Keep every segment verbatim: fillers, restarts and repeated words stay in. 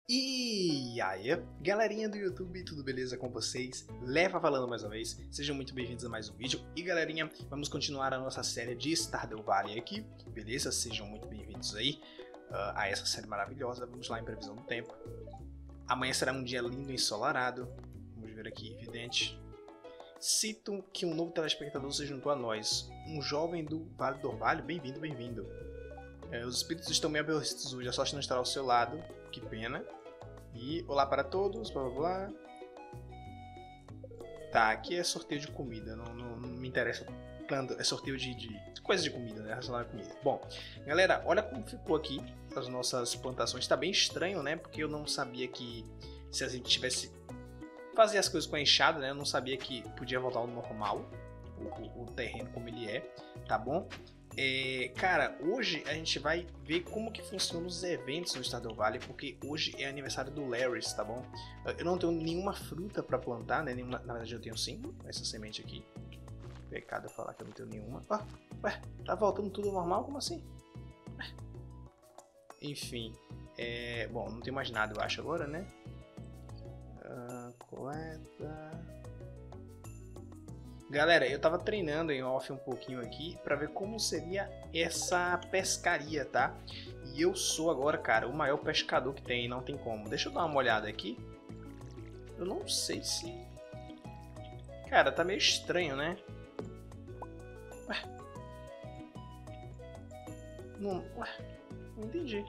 E aí, galerinha do YouTube, tudo beleza com vocês? Leva falando mais uma vez, sejam muito bem-vindos a mais um vídeo. E galerinha, vamos continuar a nossa série de Stardew Valley aqui, beleza? Sejam muito bem-vindos aí uh, a essa série maravilhosa. Vamos lá em previsão do tempo. Amanhã será um dia lindo e ensolarado. Vamos ver aqui, evidente. Cito que um novo telespectador se juntou a nós, um jovem do Vale do Orvalho. Bem-vindo, bem-vindo. Uh, os espíritos estão meio aborrecidos hoje, a sorte não estará ao seu lado, que pena. E olá para todos, blá blá blá. Tá, aqui é sorteio de comida, não, não, não me interessa tanto, é sorteio de, de coisas de comida, né, relacionado à comida. Bom, galera, olha como ficou aqui as nossas plantações, tá bem estranho, né, porque eu não sabia que se a gente tivesse fazer as coisas com a enxada, né, eu não sabia que podia voltar ao normal, o, o, o terreno como ele é, tá bom? É, cara, hoje a gente vai ver como que funcionam os eventos no Stardew Valley, porque hoje é aniversário do Larrys, tá bom? Eu não tenho nenhuma fruta pra plantar, né? Nenhuma, na verdade eu tenho sim, essa semente aqui. Pecado falar que eu não tenho nenhuma. Ah, ué, tá voltando tudo normal? Como assim? Ué. Enfim, é, bom, não tem mais nada eu acho agora, né? Uh, coleta... Galera, eu tava treinando em off um pouquinho aqui pra ver como seria essa pescaria, tá? E eu sou agora, cara, o maior pescador que tem, não tem como. Deixa eu dar uma olhada aqui. Eu não sei se... Cara, tá meio estranho, né? Ué. Não... Ué, não entendi.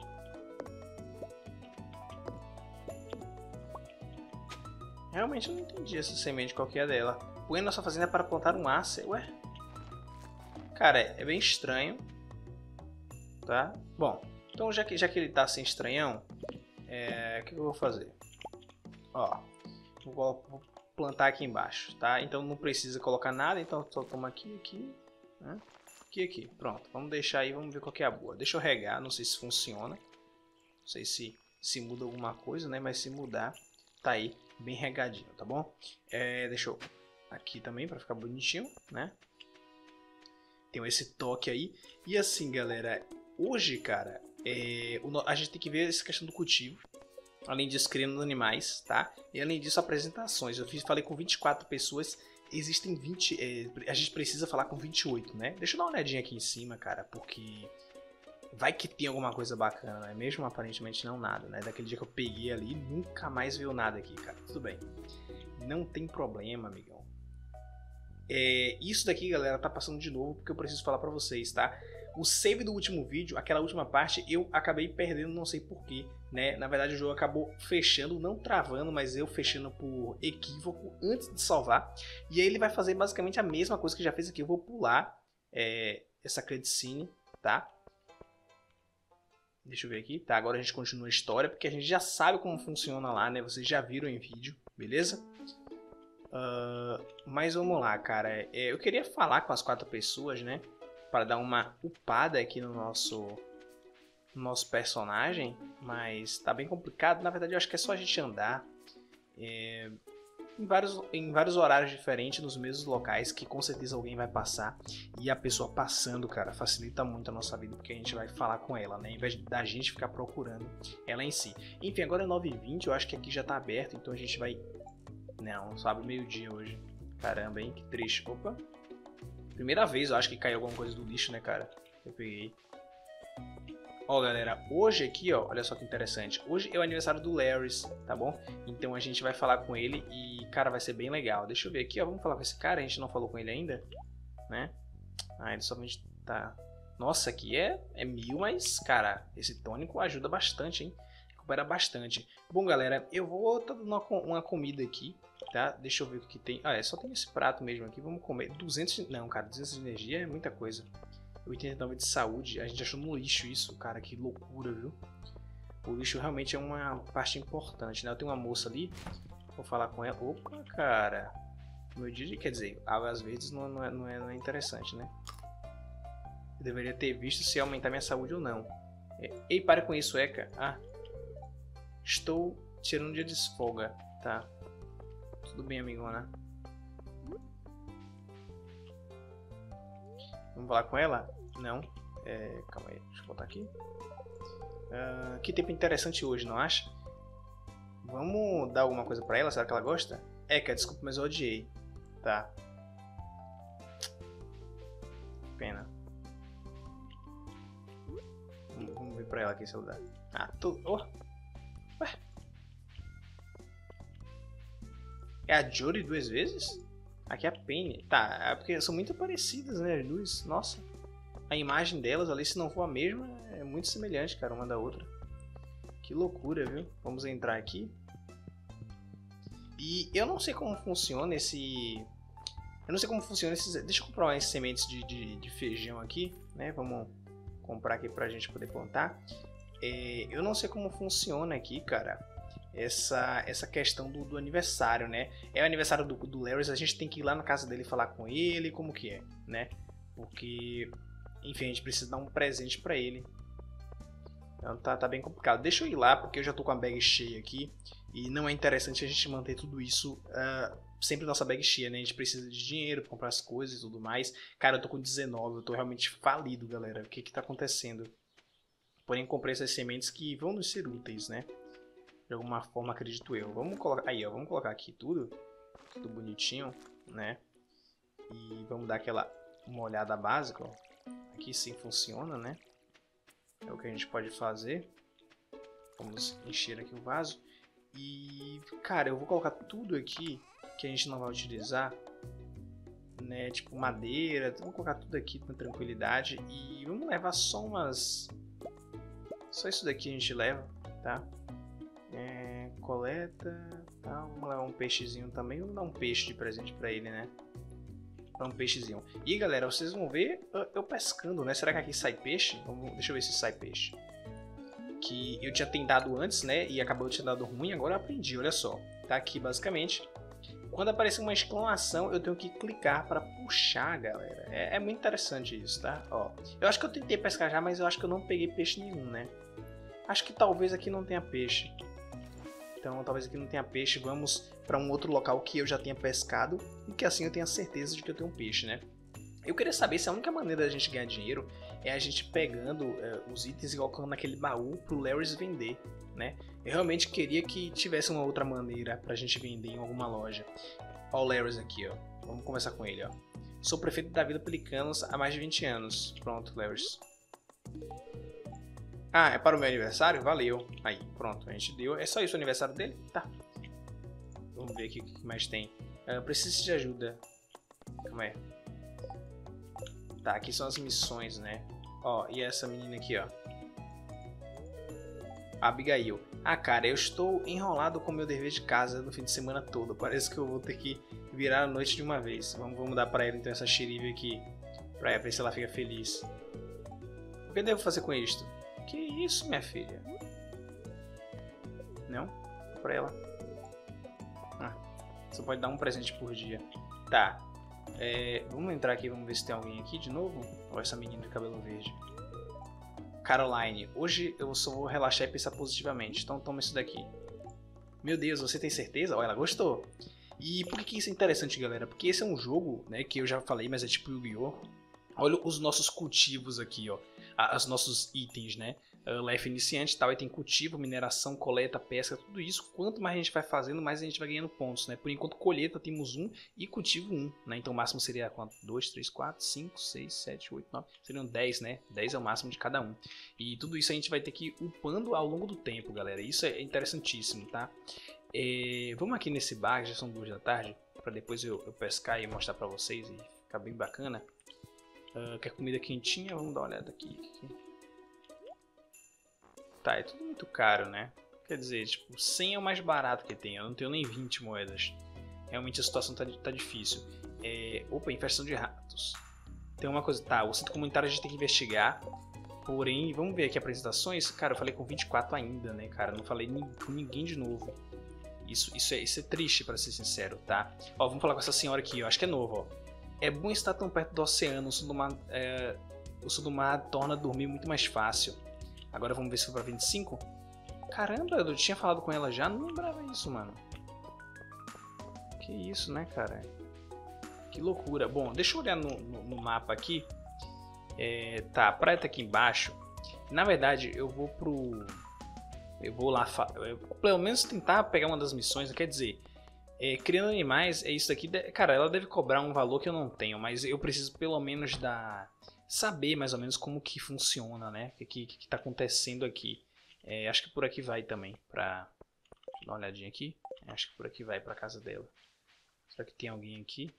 Realmente eu não entendi essa semente, qual que é dela. Põe nossa fazenda para plantar um acer. Ué? Cara, é bem estranho. Tá? Bom, então já que, já que ele tá assim estranhão, é, o que eu vou fazer? Ó, vou, vou plantar aqui embaixo, tá? Então não precisa colocar nada, então só toma aqui, aqui, né? Aqui, aqui. Pronto, vamos deixar aí, vamos ver qual que é a boa. Deixa eu regar, não sei se funciona. Não sei se, se muda alguma coisa, né? Mas se mudar, tá aí bem regadinho, tá bom? É, deixa eu... Aqui também para ficar bonitinho, né? Tem esse toque aí. E assim, galera, hoje, cara, é, a gente tem que ver essa questão do cultivo. Além disso, criando animais, tá? E além disso, apresentações. Eu fiz, falei com vinte e quatro pessoas. Existem vinte... É, a gente precisa falar com vinte e oito, né? Deixa eu dar uma olhadinha aqui em cima, cara, porque... Vai que tem alguma coisa bacana, né? Mesmo aparentemente não nada, né? Daquele dia que eu peguei ali, nunca mais veio nada aqui, cara. Tudo bem. Não tem problema, amigão. É, isso daqui, galera, tá passando de novo porque eu preciso falar pra vocês, tá? O save do último vídeo, aquela última parte, eu acabei perdendo, não sei porquê, né? Na verdade o jogo acabou fechando, não travando, mas eu fechando por equívoco antes de salvar. E aí ele vai fazer basicamente a mesma coisa que já fez aqui. Eu vou pular é, essa cutscene, tá? Deixa eu ver aqui, tá? Agora a gente continua a história, porque a gente já sabe como funciona lá, né? Vocês já viram em vídeo, beleza? Uh, mas vamos lá, cara. É, eu queria falar com as quatro pessoas, né? Para dar uma upada aqui no nosso, no nosso personagem. Mas tá bem complicado. Na verdade, eu acho que é só a gente andar é, em, vários, em vários horários diferentes, nos mesmos locais, que com certeza alguém vai passar. E a pessoa passando, cara, facilita muito a nossa vida, porque a gente vai falar com ela, né? Ao invés da gente ficar procurando ela em si. Enfim, agora é nove e vinte, eu acho que aqui já tá aberto, então a gente vai... Não, só abre meio-dia hoje. Caramba, hein? Que triste. Opa. Primeira vez eu acho que caiu alguma coisa do lixo, né, cara? Eu peguei. Ó, galera. Hoje aqui, ó. Olha só que interessante. Hoje é o aniversário do Larrys, tá bom? Então a gente vai falar com ele e, cara, vai ser bem legal. Deixa eu ver aqui, ó. Vamos falar com esse cara. A gente não falou com ele ainda, né? Ah, ele somente tá... Nossa, aqui é, é mil, mas, cara, esse tônico ajuda bastante, hein? Recupera bastante. Bom, galera, eu vou tá dando uma, uma comida aqui, tá? Deixa eu ver o que tem. Ah, é, só tem esse prato mesmo aqui. Vamos comer. duzentos... Não, cara, duzentos de energia é muita coisa. oitenta e nove de saúde. A gente achou no lixo isso, cara. Que loucura, viu? O lixo realmente é uma parte importante, né? Eu tenho uma moça ali. Vou falar com ela. Opa, cara. Meu dia, quer dizer, águas verdes não, não, é, não, é, não é interessante, né? Eu deveria ter visto se aumentar minha saúde ou não. Ei, pare com isso, Eka. Ah. Estou tirando um dia de folga, tá? Tudo bem, amigona? Vamos falar com ela? Não. É, calma aí, deixa eu botar aqui. Uh, que tempo interessante hoje, não acha? Vamos dar alguma coisa pra ela? Será que ela gosta? É, cara, desculpa, mas eu odiei. Tá. Pena. Vamos, vamos ver pra ela aqui se ela dá. Ah, tu... Oh. Ué. É a Jodie duas vezes? Aqui é a Penny. Tá, é porque são muito parecidas, né, as duas. Nossa. A imagem delas ali, se não for a mesma, é muito semelhante, cara, uma da outra. Que loucura, viu? Vamos entrar aqui. E eu não sei como funciona esse... Eu não sei como funciona esses... Deixa eu comprar umas sementes de, de, de feijão aqui, né? Vamos comprar aqui pra gente poder plantar. É, eu não sei como funciona aqui, cara, essa, essa questão do, do aniversário, né? É o aniversário do, do Larry, a gente tem que ir lá na casa dele falar com ele, como que é, né? Porque, enfim, a gente precisa dar um presente pra ele. Então tá, tá bem complicado. Deixa eu ir lá, porque eu já tô com a bag cheia aqui. E não é interessante a gente manter tudo isso uh, sempre nossa bag cheia, né? A gente precisa de dinheiro pra comprar as coisas e tudo mais. Cara, eu tô com dezenove, eu tô realmente falido, galera. O que que tá acontecendo? Porém, comprei essas sementes que vão nos ser úteis, né? De alguma forma, acredito eu. Vamos colocar... Aí, ó. Vamos colocar aqui tudo. Tudo bonitinho, né? E vamos dar aquela uma olhada básica, ó. Aqui sim funciona, né? É o que a gente pode fazer. Vamos encher aqui o vaso. E, cara, eu vou colocar tudo aqui que a gente não vai utilizar, né? Tipo madeira. Vamos colocar tudo aqui com tranquilidade. E vamos levar só umas... Só isso daqui a gente leva, tá? É, coleta, tá? Vamos levar um peixezinho também. Vamos dar um peixe de presente pra ele, né? Dar um peixezinho. E galera, vocês vão ver eu pescando, né? Será que aqui sai peixe? Vamos, deixa eu ver se sai peixe. Que eu tinha tentado antes, né? E acabou de ter dado ruim, agora eu aprendi, olha só. Tá aqui basicamente. Quando aparecer uma exclamação, eu tenho que clicar para puxar, galera. É, é muito interessante isso, tá? Ó, eu acho que eu tentei pescar já, mas eu acho que eu não peguei peixe nenhum, né? Acho que talvez aqui não tenha peixe. Então, talvez aqui não tenha peixe. Vamos para um outro local que eu já tenha pescado e que assim eu tenha certeza de que eu tenho um peixe, né? Eu queria saber se a única maneira da gente ganhar dinheiro é a gente pegando uh, os itens e colocando naquele baú pro Larry vender, né? Eu realmente queria que tivesse uma outra maneira pra gente vender em alguma loja. Ó o Larry aqui, ó. Vamos conversar com ele, ó. Sou prefeito da Vila Pelicanos há mais de vinte anos. Pronto, Larry. Ah, é para o meu aniversário? Valeu. Aí, pronto, a gente deu. É só isso o aniversário dele? Tá. Vamos ver aqui o que mais tem. Uh, preciso de ajuda. Calma aí. Tá, aqui são as missões, né? Ó, e essa menina aqui, ó. Abigail. Ah, cara, eu estou enrolado com meu dever de casa no fim de semana todo. Parece que eu vou ter que virar a noite de uma vez. Vamos, vamos dar pra ela então essa xerife aqui. Pra ver se ela fica feliz. O que eu devo fazer com isto? Que isso, minha filha? Não? Pra ela. Ah, você pode dar um presente por dia. Tá. É, vamos entrar aqui, vamos ver se tem alguém aqui de novo. Ou essa menina de cabelo verde. Caroline, hoje eu só vou relaxar e pensar positivamente. Então toma isso daqui. Meu Deus, você tem certeza? Ó, ela gostou. E por que, que isso é interessante, galera? Porque esse é um jogo, né, que eu já falei, mas é tipo Yu-Gi-Oh! Olha os nossos cultivos aqui, ó. Os nossos itens, né? Uh, Life iniciante, tal, aí tem cultivo, mineração, coleta, pesca, tudo isso. Quanto mais a gente vai fazendo, mais a gente vai ganhando pontos, né? Por enquanto, coleta temos um e cultivo um, né? Então o máximo seria quanto? dois, três, quatro, cinco, seis, sete, oito, nove. Seriam dez, né? dez é o máximo de cada um. E tudo isso a gente vai ter que ir upando ao longo do tempo, galera. Isso é interessantíssimo, tá? É, vamos aqui nesse bar, já são duas da tarde, para depois eu, eu pescar e mostrar para vocês e ficar bem bacana. Uh, quer comida quentinha? Vamos dar uma olhada aqui. Tá, é tudo muito caro, né? Quer dizer, tipo, cem é o mais barato que tem. Eu não tenho nem vinte moedas. Realmente a situação tá, tá difícil. É... Opa, infestação de ratos. Tem uma coisa... Tá, o centro comunitário a gente tem que investigar. Porém, vamos ver aqui apresentações. Cara, eu falei com vinte e quatro ainda, né, cara? Não falei ni com ninguém de novo. Isso, isso, é, isso é triste, pra ser sincero, tá? Ó, vamos falar com essa senhora aqui. Eu acho que é novo, ó. É bom estar tão perto do oceano. O sul do mar, é... o sul do mar torna dormir muito mais fácil. Agora vamos ver se foi pra vinte e cinco. Caramba, eu tinha falado com ela já. Não lembrava isso, mano. Que isso, né, cara? Que loucura. Bom, deixa eu olhar no, no, no mapa aqui. É, tá, a praia tá aqui embaixo. Na verdade, eu vou pro... Eu vou lá, eu, pelo menos tentar pegar uma das missões, quer dizer, é, criando animais, é isso daqui, cara, ela deve cobrar um valor que eu não tenho, mas eu preciso pelo menos dar, saber mais ou menos como que funciona, né, o que, que, que tá acontecendo aqui. É, acho que por aqui vai também, pra dar uma olhadinha aqui, acho que por aqui vai pra casa dela. Será que tem alguém aqui?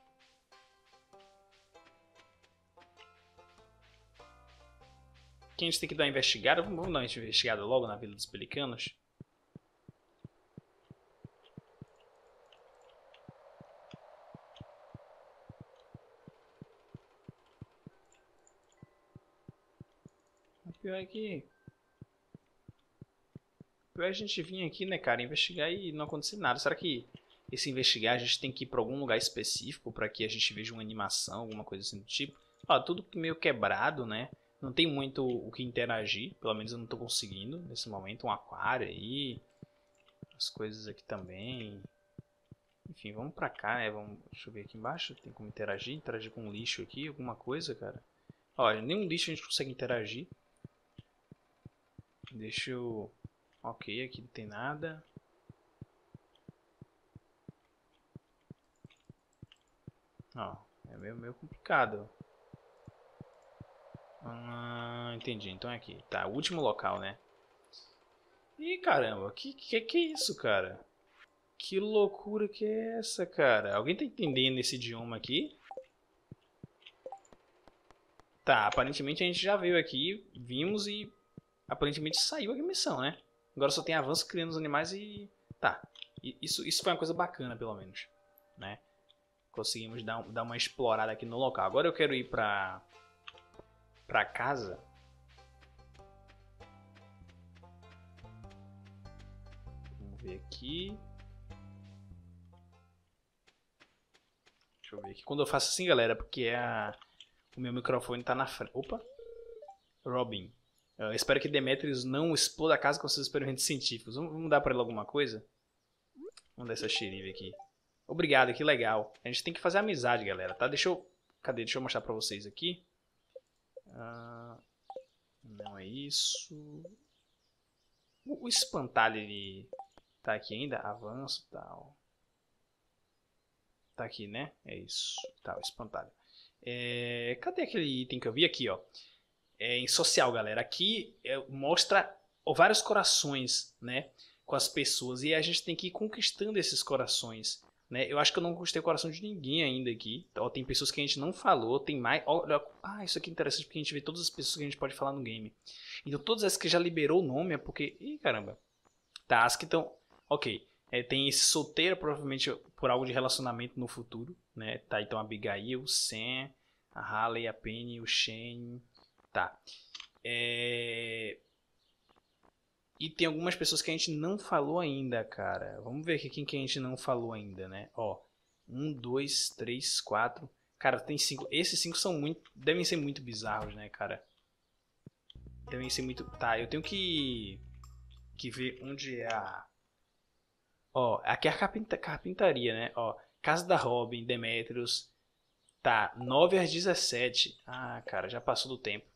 Quem a gente tem que dar uma investigada? Vamos dar uma investigada logo na Vila dos Pelicanos? O pior é que... O pior é a gente vir aqui, né, cara, investigar e não acontecer nada. Será que esse investigar a gente tem que ir pra algum lugar específico pra que a gente veja uma animação, alguma coisa assim do tipo? Ó, tudo meio quebrado, né? Não tem muito o que interagir, pelo menos eu não tô conseguindo nesse momento. Um aquário aí, as coisas aqui também. Enfim, vamos pra cá, né? Vamos, deixa eu ver aqui embaixo, tem como interagir, interagir com um lixo aqui, alguma coisa, cara. Olha, nenhum lixo a gente consegue interagir. Deixa eu... Ok, aqui não tem nada. Ó, é meio, meio complicado. Ah, entendi. Então é aqui. Tá, o último local, né? Ih, caramba, que que que é isso, cara? Que loucura que é essa, cara? Alguém tá entendendo esse idioma aqui? Tá, aparentemente a gente já veio aqui, vimos e aparentemente saiu a missão, né? Agora só tem avanço criando os animais e... Tá, isso, isso foi uma coisa bacana, pelo menos, né? Conseguimos dar, dar uma explorada aqui no local. Agora eu quero ir pra... Pra casa. Vamos ver aqui. Deixa eu ver aqui. Quando eu faço assim, galera, porque é a... o meu microfone tá na frente. Opa! Robin. Eu espero que Demetrius não exploda a casa com seus experimentos científicos. Vamos, vamos dar pra ele alguma coisa? Vamos dar essa xerife aqui. Obrigado, que legal. A gente tem que fazer amizade, galera, tá? Deixa eu... Cadê? Deixa eu mostrar pra vocês aqui. Ah, não é isso. O, o espantalho, ele tá aqui ainda? Avanço e tal. Tá aqui, né? É isso. Tá, o espantalho. É, cadê aquele item que eu vi aqui, ó? É, em social, galera. Aqui é, mostra vários corações, né? Com as pessoas. E a gente tem que ir conquistando esses corações, né? Eu acho que eu não conquistei o coração de ninguém ainda aqui. Ó, tem pessoas que a gente não falou. Tem mais... Olha, ah, isso aqui é interessante porque a gente vê todas as pessoas que a gente pode falar no game. Então todas essas que já liberou o nome é porque... Ih, caramba. Tá, as que estão... Ok. É, tem esse solteiro, provavelmente por algo de relacionamento no futuro, né? Tá, então a Abigail, o Sam, a Halle, a Penny, o Shane... Tá. É... E tem algumas pessoas que a gente não falou ainda, cara. Vamos ver aqui quem que a gente não falou ainda, né? Ó, um, dois, três, quatro. Cara, tem cinco. Esses cinco são muito... Devem ser muito bizarros, né, cara? Devem ser muito... Tá, eu tenho que... Que ver onde é a... Ó, aqui é a carpinta... carpintaria, né? Ó, casa da Robin, Demetrius. Tá, nove às dezessete. Ah, cara, já passou do tempo.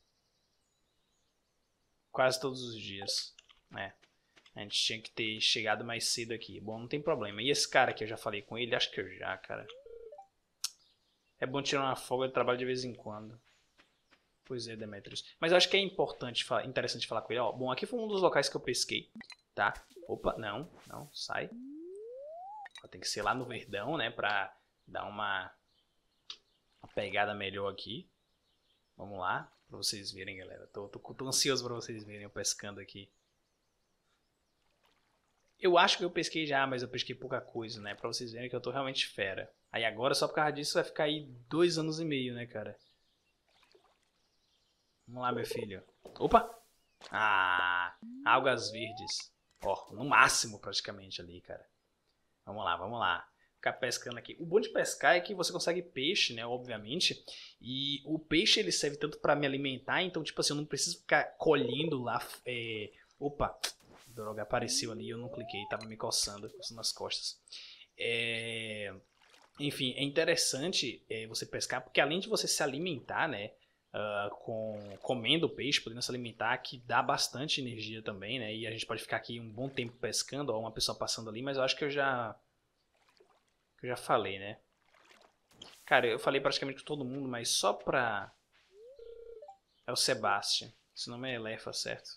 Quase todos os dias, né? A gente tinha que ter chegado mais cedo aqui. Bom, não tem problema. E esse cara que eu já falei com ele, acho que eu já, cara. É bom tirar uma folga de trabalho de vez em quando. Pois é, Demetrius. Mas eu acho que é importante, interessante falar com ele. Ó, bom, aqui foi um dos locais que eu pesquei, tá? Opa, não, não, sai. Tem que ser lá no Verdão, né? Pra dar uma, uma pegada melhor aqui. Vamos lá, pra vocês verem, galera. Tô, tô, tô ansioso pra vocês verem eu pescando aqui. Eu acho que eu pesquei já, mas eu pesquei pouca coisa, né? Pra vocês verem que eu tô realmente fera. Aí agora, só por causa disso, vai ficar aí dois anos e meio, né, cara? Vamos lá, meu filho. Opa! Ah! Algas verdes. Ó, no máximo praticamente ali, cara. Vamos lá, vamos lá. Ficar pescando aqui. O bom de pescar é que você consegue peixe, né, obviamente. E o peixe, ele serve tanto pra me alimentar. Então, tipo assim, eu não preciso ficar colhendo lá. É... Opa! Droga, apareceu ali, eu não cliquei, tava me coçando, coçando as costas. É... Enfim, é interessante é, você pescar, porque além de você se alimentar, né? uh, com, comendo peixe, podendo se alimentar, que dá bastante energia também, né? E a gente pode ficar aqui um bom tempo pescando, ó, uma pessoa passando ali, mas eu acho que eu já... que eu já falei, né? Cara, eu falei praticamente com todo mundo, mas só pra... É o Sebastian. Esse nome é Elefa, certo?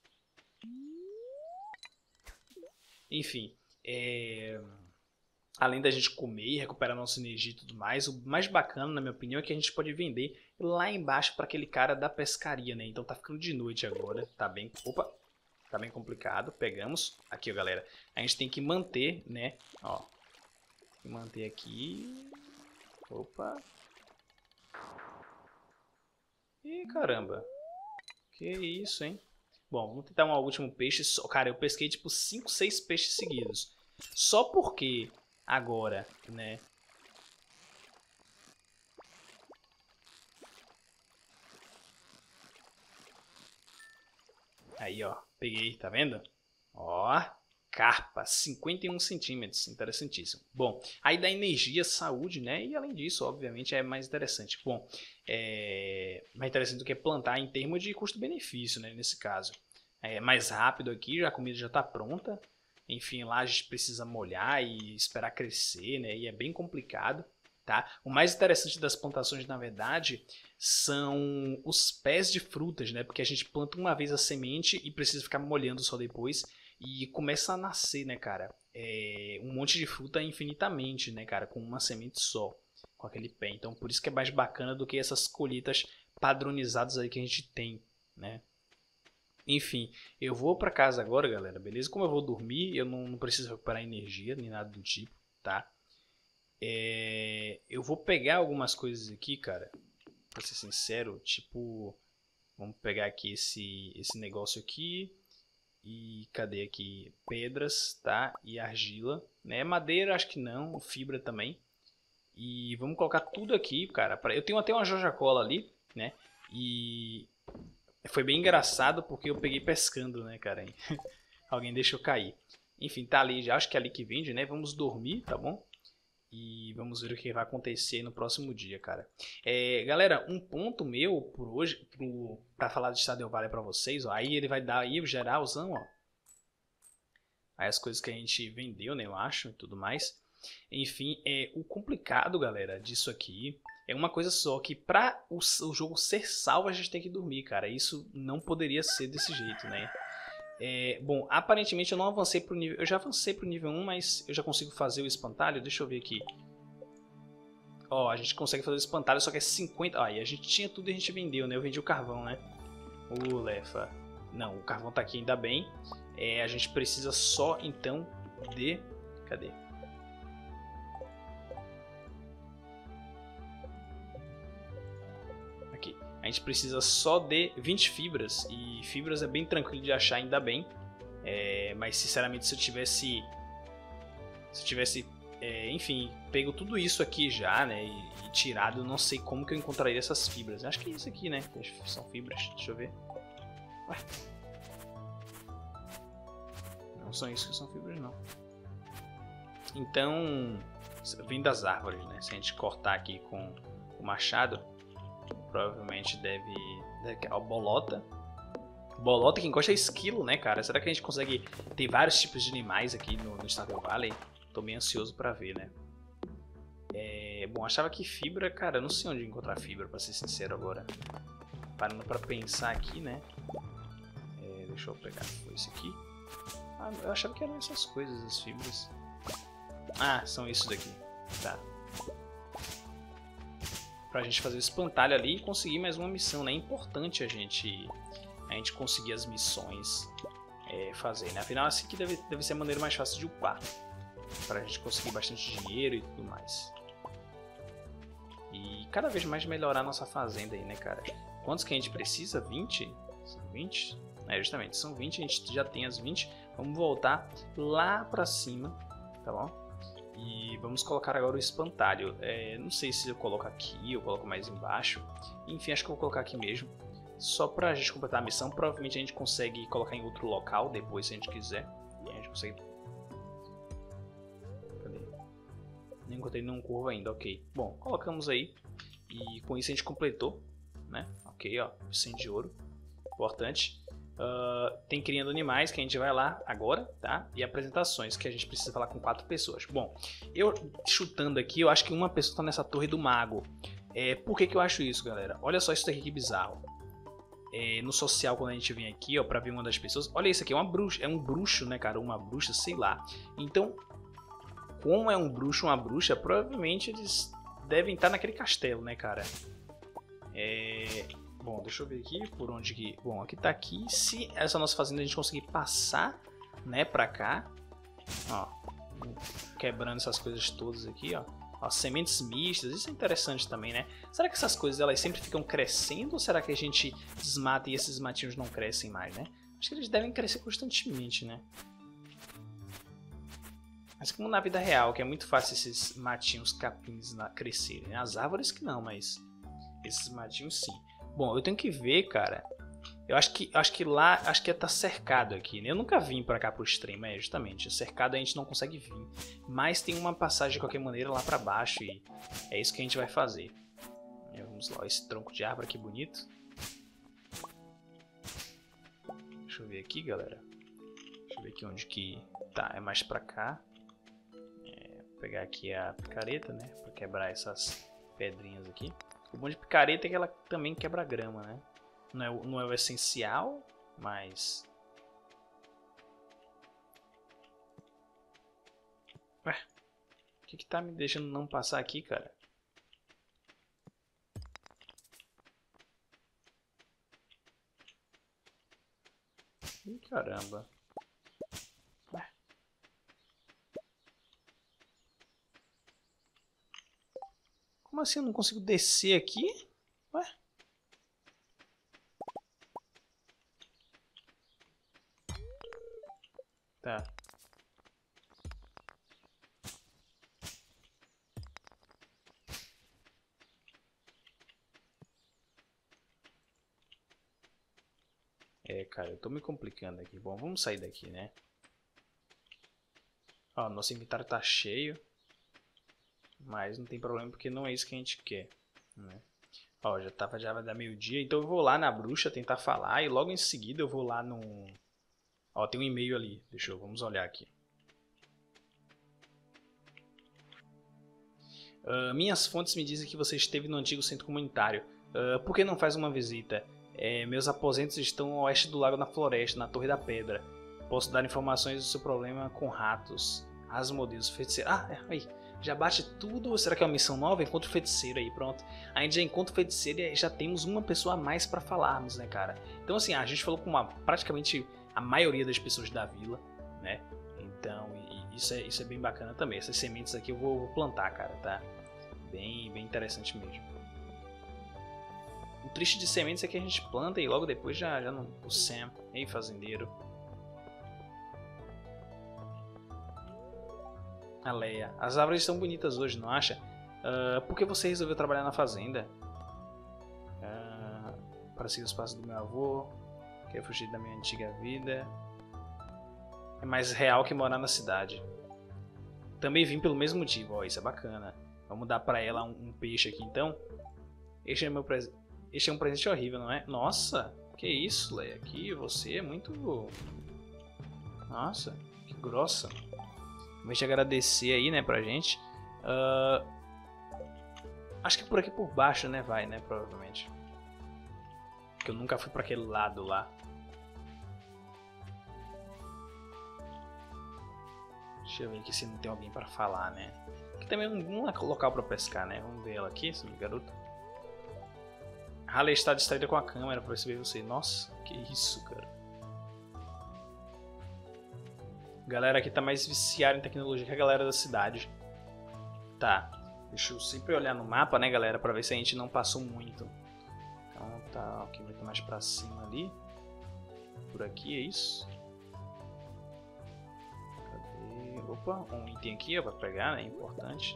Enfim, é... além da gente comer e recuperar nossa energia e tudo mais, o mais bacana, na minha opinião, é que a gente pode vender lá embaixo para aquele cara da pescaria, né? Então tá ficando de noite agora, tá bem... Opa! Tá bem complicado. Pegamos. Aqui, ó, galera. A gente tem que manter, né? Ó. Tem que manter aqui. Opa. Ih, caramba. Que isso, hein? Bom, vamos tentar um último peixe. Só. Cara, eu pesquei tipo cinco, seis peixes seguidos. Só porque agora, né? Aí, ó. Peguei, tá vendo? Ó. Carpa, cinquenta e um centímetros, interessantíssimo. Bom, aí dá energia, saúde, né? E além disso, obviamente, é mais interessante. Bom, é mais interessante do que plantar em termos de custo-benefício, né? Nesse caso. É mais rápido aqui, a comida já está pronta. Enfim, lá a gente precisa molhar e esperar crescer, né? E é bem complicado, tá? O mais interessante das plantações, na verdade, são os pés de frutas, né? Porque a gente planta uma vez a semente e precisa ficar molhando só depois. E começa a nascer, né, cara? É, um monte de fruta infinitamente, né, cara? Com uma semente só, com aquele pé. Então, por isso que é mais bacana do que essas colheitas padronizadas aí que a gente tem, né? Enfim, eu vou pra casa agora, galera, beleza? Como eu vou dormir, eu não, não preciso recuperar energia, nem nada do tipo, tá? É, eu vou pegar algumas coisas aqui, cara, pra ser sincero, tipo... Vamos pegar aqui esse, esse negócio aqui... E cadê aqui? Pedras, tá? E argila, né? Madeira, acho que não. Fibra também. E vamos colocar tudo aqui, cara. Pra... Eu tenho até uma Joja-Cola ali, né? E foi bem engraçado porque eu peguei pescando, né, cara? Alguém deixou cair. Enfim, tá ali já. Acho que é ali que vende, né? Vamos dormir, tá bom? E vamos ver o que vai acontecer no próximo dia, cara. É, galera, um ponto meu por hoje, pro, pra falar de Stardew Valley pra vocês, ó, aí ele vai dar aí o geralzão, ó. Aí as coisas que a gente vendeu, né, eu acho, e tudo mais. Enfim, é, o complicado, galera, disso aqui é uma coisa só, que pra o, o jogo ser salvo a gente tem que dormir, cara. Isso não poderia ser desse jeito, né? É, bom, aparentemente eu não avancei pro nível... Eu já avancei pro nível um, mas eu já consigo fazer o espantalho. Deixa eu ver aqui. Ó, a gente consegue fazer o espantalho, só que é cinquenta... Ó, e a gente tinha tudo e a gente vendeu, né? Eu vendi o carvão, né? O Lefa. Não, o carvão tá aqui ainda bem. É, a gente precisa só, então, de... Cadê? Aqui. A gente precisa só de vinte fibras. E fibras é bem tranquilo de achar, ainda bem. É, mas, sinceramente, se eu tivesse... Se eu tivesse... É, enfim, pego tudo isso aqui já, né, e, e tirado, eu não sei como que eu encontraria essas fibras. Acho que é isso aqui, né, são fibras, deixa eu ver. Ué. Não são isso que são fibras, não. Então, vem das árvores, né, se a gente cortar aqui com o machado, provavelmente deve... deve ó, bolota. Bolota, quem gosta é esquilo, né, cara? Será que a gente consegue... Tem vários tipos de animais aqui no, no Stardew Valley. Tô bem ansioso pra ver, né? É, bom, achava que fibra... Cara, eu não sei onde encontrar fibra, pra ser sincero agora. Parando pra pensar aqui, né? É, deixa eu pegar esse aqui. Ah, eu achava que eram essas coisas, as fibras. Ah, são isso daqui. Tá. Pra gente fazer o espantalho ali e conseguir mais uma missão, né? É importante a gente... A gente conseguir as missões é, fazer, né? Afinal, assim que deve, deve ser a maneira mais fácil de upar. Pra gente conseguir bastante dinheiro e tudo mais. E cada vez mais melhorar nossa fazenda aí, né, cara? Quantos que a gente precisa? vinte? São vinte? É, justamente, são vinte, a gente já tem as vinte. Vamos voltar lá pra cima, tá bom? E vamos colocar agora o espantalho. É, não sei se eu coloco aqui ou coloco mais embaixo. Enfim, acho que eu vou colocar aqui mesmo. Só pra gente completar a missão. Provavelmente a gente consegue colocar em outro local depois, se a gente quiser. E a gente consegue... Não encontrei nenhum curvo ainda, ok. Bom, colocamos aí. E com isso a gente completou, né? Ok, ó, cem de ouro. Importante. Uh, tem criando animais que a gente vai lá agora, tá? E apresentações que a gente precisa falar com quatro pessoas. Bom, eu chutando aqui, eu acho que uma pessoa tá nessa torre do mago. É, por que que eu acho isso, galera? Olha só isso aqui que bizarro. É, no social, quando a gente vem aqui, ó, pra ver uma das pessoas, olha isso aqui, é uma bruxa, é um bruxo, né, cara? Uma bruxa, sei lá. Então, como é um bruxo, uma bruxa, provavelmente eles devem estar naquele castelo, né, cara? É... Bom, deixa eu ver aqui por onde que... Bom, aqui tá aqui. Se essa nossa fazenda a gente conseguir passar, né, pra cá. Ó, quebrando essas coisas todas aqui, ó. Ó, sementes mistas, isso é interessante também, né? Será que essas coisas elas sempre ficam crescendo ou será que a gente desmata e esses matinhos não crescem mais, né? Acho que eles devem crescer constantemente, né? Mas como na vida real, que é muito fácil esses matinhos capins crescerem, né? As árvores que não, mas esses matinhos sim. Bom, eu tenho que ver, cara. Eu acho que, acho que lá, acho que tá cercado aqui, né? Eu nunca vim pra cá pro extremo, é justamente. Cercado a gente não consegue vir. Mas tem uma passagem de qualquer maneira lá pra baixo e é isso que a gente vai fazer. Vamos lá, esse tronco de árvore aqui bonito. Deixa eu ver aqui, galera. Deixa eu ver aqui onde que tá, é mais pra cá. É, vou pegar aqui a picareta, né? Pra quebrar essas pedrinhas aqui. O bom de picareta é que ela também quebra grama, né? Não é, não é o essencial, mas... Ué, o que que tá me deixando não passar aqui, cara? Ih, caramba. Ué. Como assim eu não consigo descer aqui? Ué? Tá. É, cara, eu tô me complicando aqui. Bom, vamos sair daqui, né? Ó, nosso inventário tá cheio. Mas não tem problema porque não é isso que a gente quer, né? Ó, já tava, já vai dar meio-dia. Então eu vou lá na bruxa tentar falar. E logo em seguida eu vou lá no... Ó, tem um e-mail ali. Deixa eu... Vamos olhar aqui. Uh, minhas fontes me dizem que você esteve no antigo centro comunitário. Uh, por que não faz uma visita? É, meus aposentos estão a oeste do lago na floresta, na Torre da Pedra. Posso dar informações do seu problema com ratos. Asmodeus, feiticeiro. Ah, é, aí. Já bate tudo. Será que é uma missão nova? Encontra o feiticeiro aí, pronto. A gente já encontra o feiticeiro e já temos uma pessoa a mais pra falarmos, né, cara? Então, assim, a gente falou com uma, praticamente a maioria das pessoas da vila, né? Então, e, e isso, é, isso é bem bacana também. Essas sementes aqui eu vou, vou plantar, cara, tá? Bem, bem interessante mesmo. O triste de sementes é que a gente planta e logo depois já, já não... O Sam, ei, fazendeiro. A Leia. As árvores estão bonitas hoje, não acha? Uh, por que você resolveu trabalhar na fazenda? Uh, para seguir os passos do meu avô. Quer fugir da minha antiga vida. É mais real que morar na cidade. Também vim pelo mesmo motivo. Ó, isso é bacana. Vamos dar pra ela um, um peixe aqui, então. Este é, meu presente. Este é um presente horrível, não é? Nossa, que isso, Leia. Aqui você é muito... Nossa, que grossa. Vamos te agradecer aí, né, pra gente. Uh... Acho que por aqui por baixo, né, vai, né, provavelmente. Porque eu nunca fui pra aquele lado lá. Deixa eu ver aqui se não tem alguém pra falar, né. Aqui também é um local pra pescar, né. Vamos ver ela aqui, esse garoto. Harley está distraída com a câmera pra perceber você. Nossa, que isso, cara. A galera aqui tá mais viciada em tecnologia que a galera da cidade. Tá. Deixa eu sempre olhar no mapa, né, galera, pra ver se a gente não passou muito. Então tá, ok, vai ter mais pra cima ali. Por aqui, é isso. Cadê? Opa, um item aqui, ó, pra pegar, né, importante.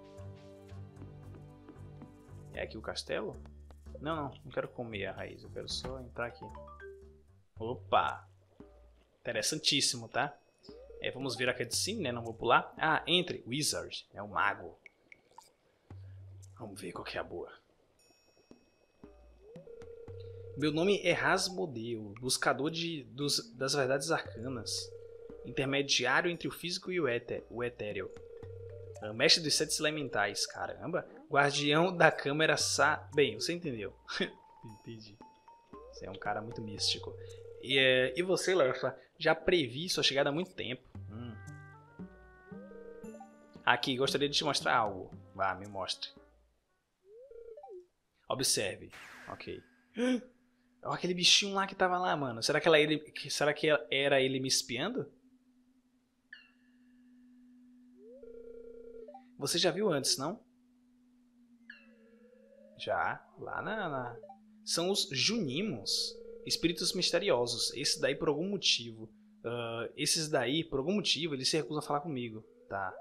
É aqui o castelo? Não, não, não quero comer a raiz, eu quero só entrar aqui. Opa! Interessantíssimo, tá? É, vamos ver a cutscene, né? Não vou pular. Ah, entre. Wizard. É o mago. Vamos ver qual que é a boa. Meu nome é Rasmodeu, buscador de, dos, das verdades arcanas. Intermediário entre o físico e o, éter, o etéreo. Mestre dos sete elementais, caramba. Guardião da câmara sa... Bem, você entendeu. Entendi. Você é um cara muito místico. E, é, e você, Larfa, já previ sua chegada há muito tempo. Hum. Aqui, gostaria de te mostrar algo. Vá, me mostre. Observe. Ok. Olha aquele bichinho lá que tava lá, mano. Será que, ela, ele, será que era ele me espiando? Você já viu antes, não? Já. Lá na... na... São os Junimos. Espíritos misteriosos. Esse daí por algum motivo. Uh, esses daí, por algum motivo, eles se recusam a falar comigo. Tá.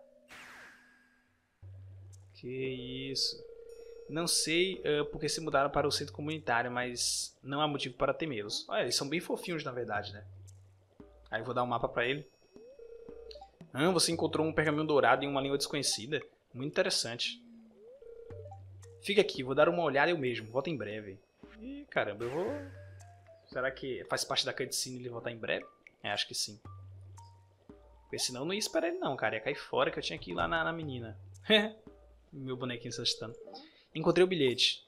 Que isso. Não sei uh, porque se mudaram para o centro comunitário, mas não há motivo para temê-los. Olha, eles são bem fofinhos, na verdade, né? Aí eu vou dar um mapa pra ele. Ah, você encontrou um pergaminho dourado em uma língua desconhecida. Muito interessante. Fica aqui, vou dar uma olhada eu mesmo. Volto em breve. Ih, caramba, eu vou... Será que faz parte da cutscene ele voltar em breve? É, acho que sim. Porque senão eu não ia esperar ele não, cara. Ia cair fora que eu tinha que ir lá na, na menina. Meu bonequinho se assustando. Encontrei o bilhete.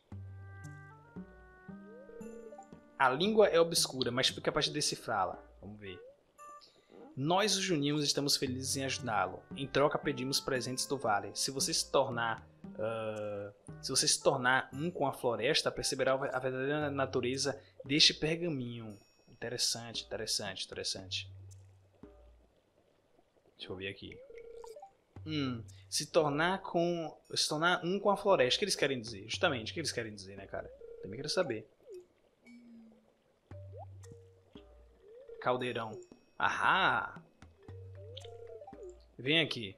A língua é obscura, mas fui capaz de decifrá-la. Vamos ver. Nós, os Junimos, estamos felizes em ajudá-lo. Em troca, pedimos presentes do vale. Se você se tornar... Uh, se você se tornar um com a floresta, perceberá a verdadeira natureza deste pergaminho. Interessante, interessante, interessante. Deixa eu ver aqui. Hum, se tornar com... Se tornar um com a floresta. O que eles querem dizer? Justamente, o que eles querem dizer, né, cara? Também quero saber. Caldeirão. Ahá! Vem aqui.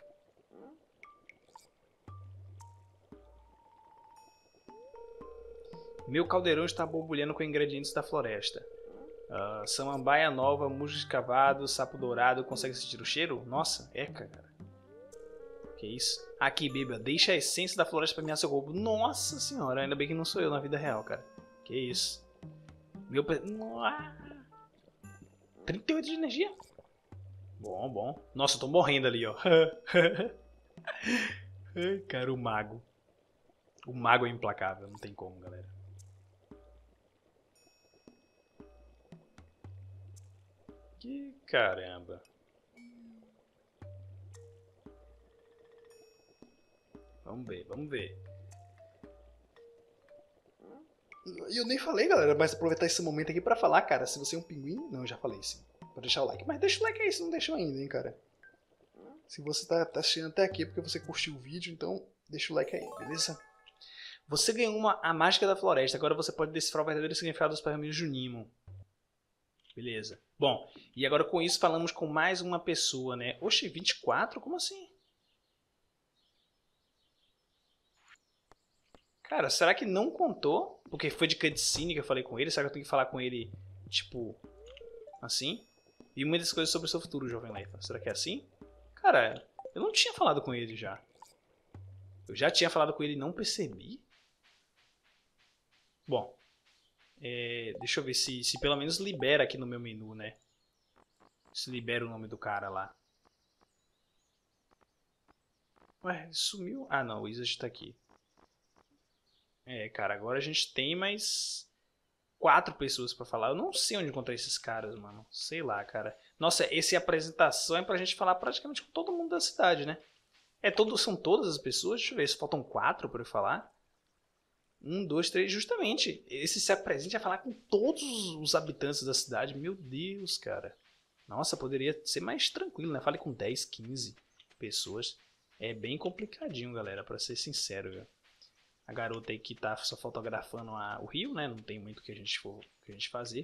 Meu caldeirão está borbulhando com ingredientes da floresta. Uh, samambaia nova, musgo de cavado, sapo dourado. Consegue sentir o cheiro? Nossa, é, cara. Que isso? Aqui, beba. Deixa a essência da floresta para seu corpo. Nossa senhora, ainda bem que não sou eu na vida real, cara. Que isso? Meu... trinta e oito de energia? Bom, bom. Nossa, eu tô morrendo ali, ó. Ai, cara, o mago. O mago é implacável, não tem como, galera. Que caramba. Vamos ver, vamos ver. E eu nem falei, galera, mas aproveitar esse momento aqui pra falar, cara, se você é um pinguim... Não, eu já falei sim. Pode deixar o like. Mas deixa o like aí se não deixou ainda, hein, cara. Se você tá, tá assistindo até aqui é porque você curtiu o vídeo, então deixa o like aí, beleza? Você ganhou uma, a mágica da floresta. Agora você pode decifrar o verdadeiro significado dos pergaminhos Junimon. Beleza. Bom, e agora com isso falamos com mais uma pessoa, né? Oxe, vinte e quatro? Como assim? Cara, será que não contou? Porque foi de cutscene que eu falei com ele. Será que eu tenho que falar com ele, tipo, assim? E muitas coisas sobre o seu futuro, jovem Leifa. Será que é assim? Cara, eu não tinha falado com ele já. Eu já tinha falado com ele e não percebi? Bom, é, deixa eu ver se, se pelo menos libera aqui no meu menu, né? Se libera o nome do cara lá. Ué, sumiu? Ah, não, o Wizard tá aqui. É, cara, agora a gente tem mais quatro pessoas pra falar. Eu não sei onde encontrar esses caras, mano. Sei lá, cara. Nossa, essa apresentação é pra gente falar praticamente com todo mundo da cidade, né? É, todo, são todas as pessoas? Deixa eu ver, se faltam quatro pra eu falar. Um, dois, três, justamente. Esse se apresenta a falar com todos os habitantes da cidade. Meu Deus, cara. Nossa, poderia ser mais tranquilo, né? Fale com dez, quinze pessoas. É bem complicadinho, galera, pra ser sincero, viu? A garota aí que tá só fotografando a, o rio, né? Não tem muito o que a gente for que a gente fazer.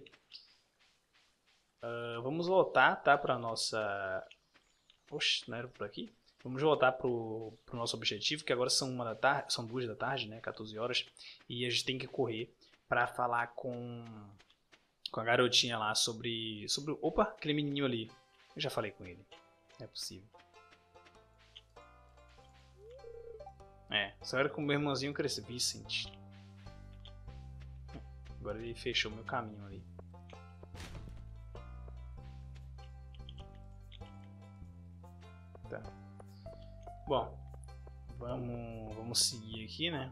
Uh, vamos voltar, tá? Pra nossa... Oxe, não era por aqui? Vamos voltar pro, pro nosso objetivo, que agora são, uma da tarde, são duas da tarde, né? quatorze horas. E a gente tem que correr pra falar com, com a garotinha lá sobre... sobre opa, aquele menininho ali. Eu já falei com ele. Não é possível. É, só era com o meu irmãozinho crescer. Vicente. Agora ele fechou meu caminho ali. Tá. Bom, vamos, vamos seguir aqui, né?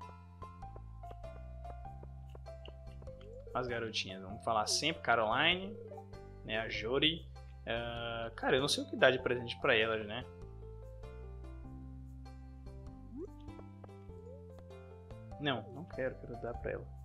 As garotinhas, vamos falar sempre. Caroline, né? A Jory. Uh, cara, eu não sei o que dar de presente pra elas, né? Não, não quero, quero dar pra ela.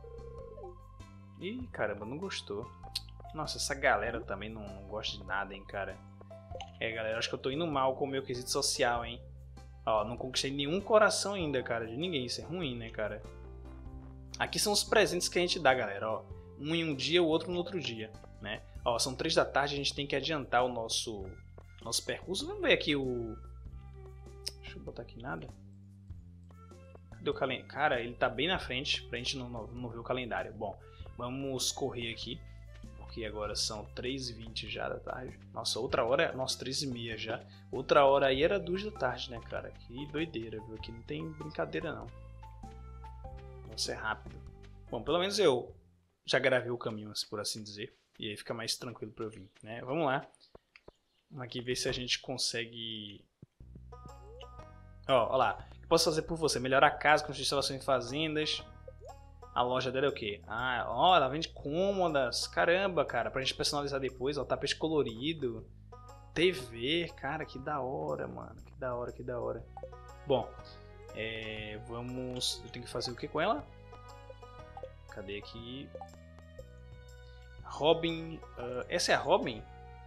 Ih, caramba, não gostou. Nossa, essa galera também não, não gosta de nada, hein, cara. É, galera, acho que eu tô indo mal com o meu quesito social, hein. Ó, não conquistei nenhum coração ainda, cara, de ninguém. Isso é ruim, né, cara. Aqui são os presentes que a gente dá, galera, ó. Um em um dia, o outro no outro dia, né. Ó, são três da tarde, a gente tem que adiantar o nosso, nosso percurso. Vamos ver aqui o... Deixa eu botar aqui nada. Cadê o calendário? Cara, ele tá bem na frente, pra gente não, não, não ver o calendário. Bom, vamos correr aqui. Porque agora são três e vinte já da tarde. Nossa, outra hora... Nossa, três e meia já. Outra hora aí era duas da tarde, né, cara? Que doideira, viu? Aqui não tem brincadeira, não. Nossa, é rápido. Bom, pelo menos eu já gravei o caminho, por assim dizer. E aí fica mais tranquilo pra eu vir, né? Vamos lá. Vamos aqui ver se a gente consegue... Ó, ó lá. O que posso fazer por você? Melhorar a casa, construir instalações em fazendas... A loja dela é o quê? Ah, ó, ela vende cômodas. Caramba, cara, pra gente personalizar depois, ó, tapete colorido. T V, cara, que da hora, mano. Que da hora, que da hora. Bom, é, vamos... Eu tenho que fazer o que com ela? Cadê aqui? Robin... Uh, essa é a Robin?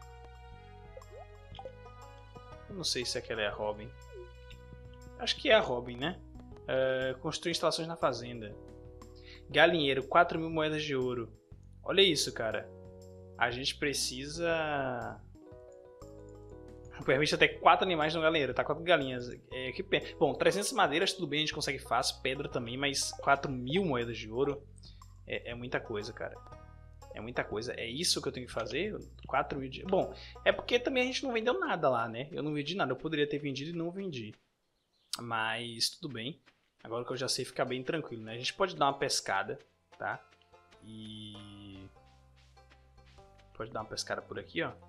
Eu não sei se aquela é a Robin. Acho que é a Robin, né? Uh, construir instalações na fazenda. Galinheiro, quatro mil moedas de ouro. Olha isso, cara. A gente precisa... Permite até quatro animais no galinheiro, tá? quatro galinhas. É, que pena. Bom, trezentas madeiras, tudo bem, a gente consegue fácil. Pedra também, mas quatro mil moedas de ouro é, é muita coisa, cara. É muita coisa. É isso que eu tenho que fazer? quatro mil de... Bom, é porque também a gente não vendeu nada lá, né? Eu não vendi nada. Eu poderia ter vendido e não vendi. Mas tudo bem. Agora que eu já sei ficar bem tranquilo, né? A gente pode dar uma pescada, tá? E... Pode dar uma pescada por aqui, ó.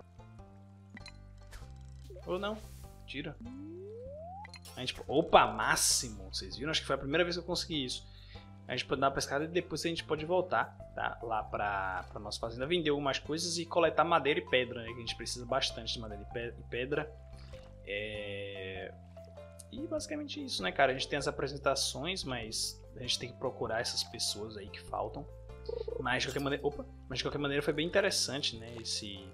Ou não. Tira. A gente... Opa, máximo! Vocês viram? Acho que foi a primeira vez que eu consegui isso. A gente pode dar uma pescada e depois a gente pode voltar, tá? Lá pra, pra nossa fazenda, vender algumas coisas e coletar madeira e pedra, né? Que a gente precisa bastante de madeira e pedra. É... E basicamente isso, né, cara? A gente tem as apresentações, mas a gente tem que procurar essas pessoas aí que faltam. Mas de qualquer maneira, opa, mas de qualquer maneira foi bem interessante, né? Esse...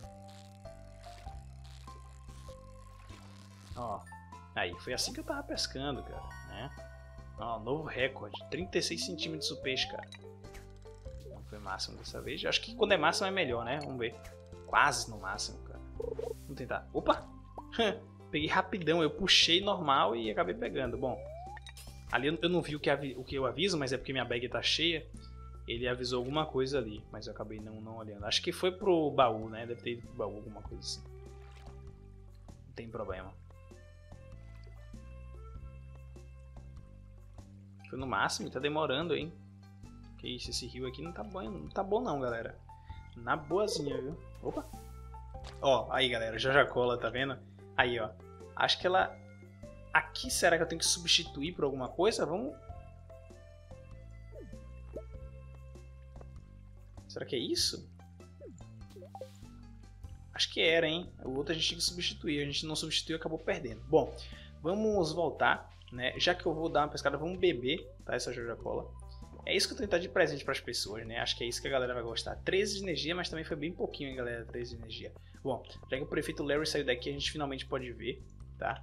Ó, aí, foi assim que eu tava pescando, cara, né? Ó, novo recorde, trinta e seis centímetros o peixe, cara. Não foi máximo dessa vez. Acho que quando é máximo é melhor, né? Vamos ver. Quase no máximo, cara. Vamos tentar. Opa! Peguei rapidão, eu puxei normal e acabei pegando. Bom, ali eu não vi o que, o que eu aviso, mas é porque minha bag tá cheia. Ele avisou alguma coisa ali, mas eu acabei não, não olhando. Acho que foi pro baú, né? Deve ter ido pro baú, alguma coisa assim. Não tem problema. Foi no máximo, tá demorando, hein? Que isso, esse rio aqui não tá bom, não tá bom não, galera. Na boazinha, viu? Opa! Ó, aí, galera, Jojacola, tá vendo? Aí, ó. Acho que ela... Aqui, será que eu tenho que substituir por alguma coisa? Vamos... Será que é isso? Acho que era, hein? O outro a gente tinha que substituir. A gente não substituiu e acabou perdendo. Bom, vamos voltar, né? Já que eu vou dar uma pescada, vamos beber, tá? Essa Jojacola. É isso que eu tô tentando de presente para as pessoas, né? Acho que é isso que a galera vai gostar. treze de energia, mas também foi bem pouquinho, hein, galera? treze de energia. Bom, já que o prefeito Larry saiu daqui, a gente finalmente pode ver, tá?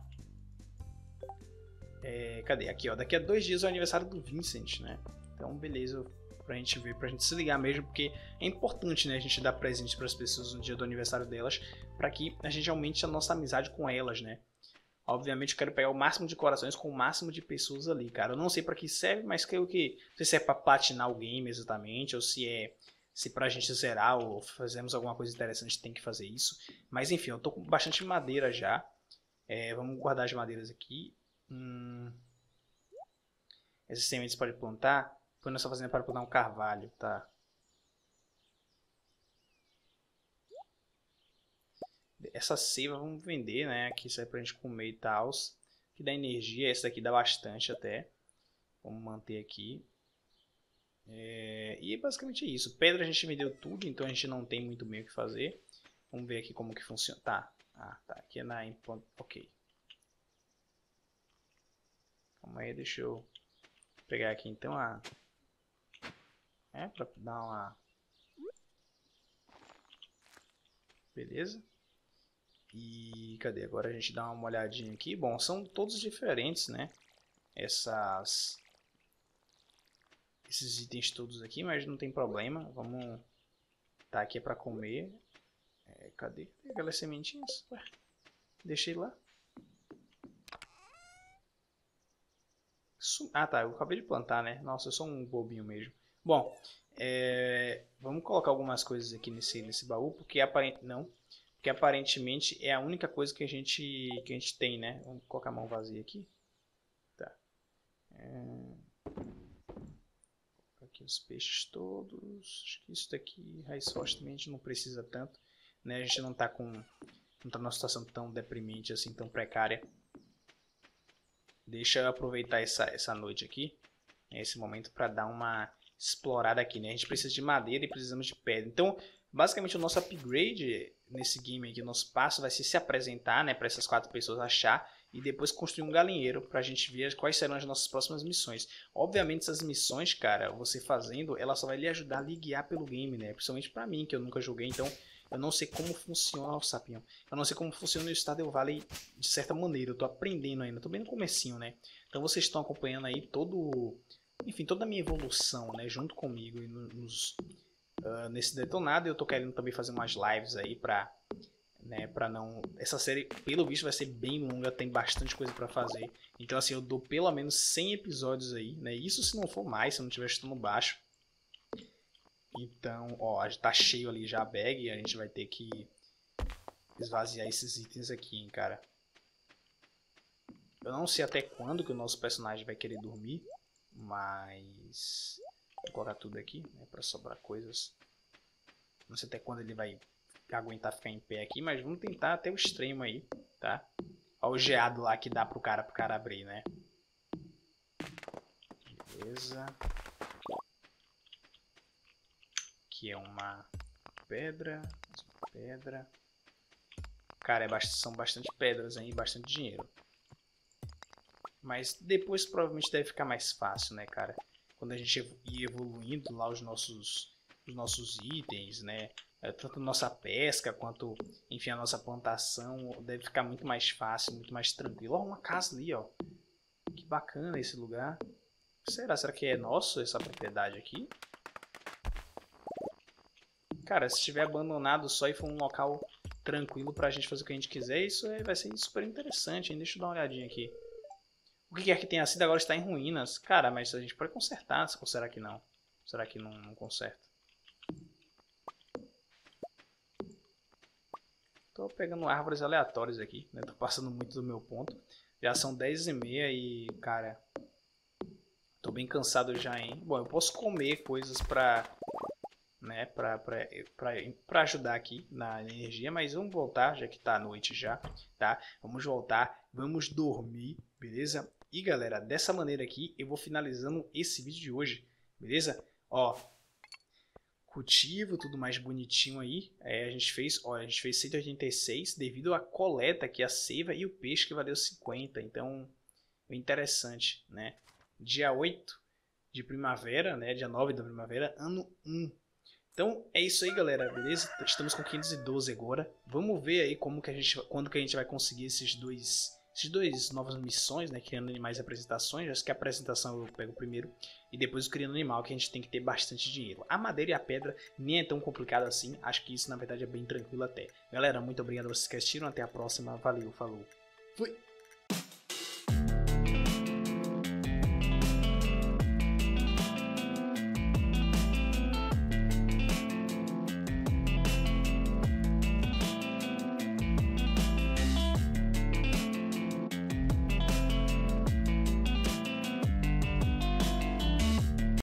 É, cadê? Aqui, ó. Daqui a dois dias é o aniversário do Vincent, né? Então, beleza, pra gente ver, pra gente se ligar mesmo, porque é importante, né? A gente dar presente para as pessoas no dia do aniversário delas, para que a gente aumente a nossa amizade com elas, né? Obviamente eu quero pegar o máximo de corações com o máximo de pessoas ali, cara. Eu não sei pra que serve, mas creio que... Não sei se é pra platinar o game exatamente, ou se é... Se pra gente zerar ou fazermos alguma coisa interessante tem que fazer isso. Mas enfim, eu tô com bastante madeira já. É, vamos guardar as madeiras aqui. Hum... Essas sementes pode plantar? Foi nessa fazenda para plantar um carvalho, tá. Essa seiva vamos vender, né? Aqui isso aí pra gente comer e tal. Que dá energia, essa daqui dá bastante até. Vamos manter aqui. É, e basicamente é isso. Pedra a gente vendeu tudo, então a gente não tem muito bem o que fazer. Vamos ver aqui como que funciona. Tá, ah, tá. Aqui é na... Ok. Calma aí, deixa eu pegar aqui então a... É, pra dar uma... Beleza. E cadê? Agora a gente dá uma olhadinha aqui. Bom, são todos diferentes, né? Essas... Esses itens todos aqui, mas não tem problema. Vamos... Tá, aqui é pra comer. É, cadê? Aquelas sementinhas? Ué, deixei lá. Ah, tá. Eu acabei de plantar, né? Nossa, eu sou um bobinho mesmo. Bom, é... vamos colocar algumas coisas aqui nesse, nesse baú, porque aparentemente... Não. Porque aparentemente é a única coisa que a gente, que a gente tem, né? Vamos colocar a mão vazia aqui. Tá. É... Aqui os peixes todos. Acho que isso daqui, raiz forte também a gente não precisa tanto, né? A gente não tá com... Não tá numa situação tão deprimente assim, tão precária. Deixa eu aproveitar essa, essa noite aqui, esse momento, para dar uma explorada aqui, né? A gente precisa de madeira e precisamos de pedra. Então, basicamente o nosso upgrade nesse game aqui, o nosso passo vai ser se apresentar, né, para essas quatro pessoas achar e depois construir um galinheiro para a gente ver quais serão as nossas próximas missões. Obviamente essas missões, cara, você fazendo, ela só vai lhe ajudar a lhe guiar pelo game, né? Principalmente para mim, que eu nunca joguei, então eu não sei como funciona o Sapinho. Eu não sei como funciona o Stardew Valley de certa maneira, eu tô aprendendo ainda, tô bem no comecinho, né? Então vocês estão acompanhando aí todo, enfim, toda a minha evolução, né, junto comigo e nos Uh, nesse detonado. Eu tô querendo também fazer umas lives aí pra, né, pra não... Essa série, pelo visto, vai ser bem longa, tem bastante coisa pra fazer. Então, assim, eu dou pelo menos cem episódios aí, né? Isso se não for mais, se eu não estiver chutando baixo. Então, ó, tá cheio ali já a bag e a gente vai ter que esvaziar esses itens aqui, hein, cara. Eu não sei até quando que o nosso personagem vai querer dormir, mas... Vou colocar tudo aqui, né, para sobrar coisas. Não sei até quando ele vai aguentar ficar em pé aqui, mas vamos tentar até o extremo aí, tá? Olha o geado lá que dá pro cara, pro cara abrir, né? Beleza. Aqui é uma pedra, uma pedra. Cara, é bastante, são bastante pedras aí, bastante dinheiro. Mas depois provavelmente deve ficar mais fácil, né, cara? Quando a gente ir evoluindo lá os nossos, os nossos itens, né? Tanto a nossa pesca quanto, enfim, a nossa plantação deve ficar muito mais fácil, muito mais tranquilo. Ó, uma casa ali, ó. Que bacana esse lugar. Será? Será que é nosso essa propriedade aqui? Cara, se estiver abandonado só e for um local tranquilo pra gente fazer o que a gente quiser, isso vai ser super interessante, hein? Deixa eu dar uma olhadinha aqui. O que quer que tenha sido agora está em ruínas. Cara, mas a gente pode consertar. Ou será que não? Será que não, não conserta? Tô pegando árvores aleatórias aqui, né? Tô passando muito do meu ponto. Já são dez e meia e, cara... Tô bem cansado já, hein? Bom, eu posso comer coisas pra... Né? Pra, pra, pra, pra ajudar aqui na energia. Mas vamos voltar, já que tá à noite já, tá? Vamos voltar. Vamos dormir, beleza? E galera, dessa maneira aqui eu vou finalizando esse vídeo de hoje, beleza? Ó, cultivo, tudo mais bonitinho aí. É, a gente fez, ó, a gente fez cento e oitenta e seis devido à coleta aqui, a seiva e o peixe que valeu cinquenta. Então, interessante, né? Dia oito de primavera, né? Dia nove da primavera, ano um. Então é isso aí, galera, beleza? Estamos com quinhentos e doze agora. Vamos ver aí como que a gente, quando que a gente vai conseguir esses dois, esses dois novas missões, né? Criando animais e apresentações. Acho que a apresentação eu pego primeiro e depois o criando animal, que a gente tem que ter bastante dinheiro. A madeira e a pedra nem é tão complicado assim. Acho que isso na verdade é bem tranquilo até. Galera, muito obrigado a vocês que assistiram. Até a próxima. Valeu, falou. Fui!